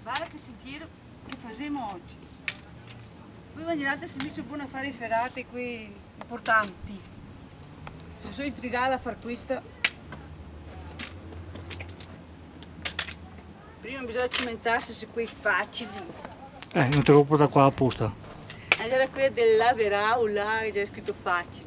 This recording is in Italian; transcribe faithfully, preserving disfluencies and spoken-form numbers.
Guarda che sentiero che facciamo oggi. Voi immaginate se mi sono buono a fare ferrate qui importanti. Se sono intrigata a fare questo. Prima bisogna cimentarsi su quei facili. Eh, non te lo porto qua apposta. Allora quella dell'Averaula è già scritto facile.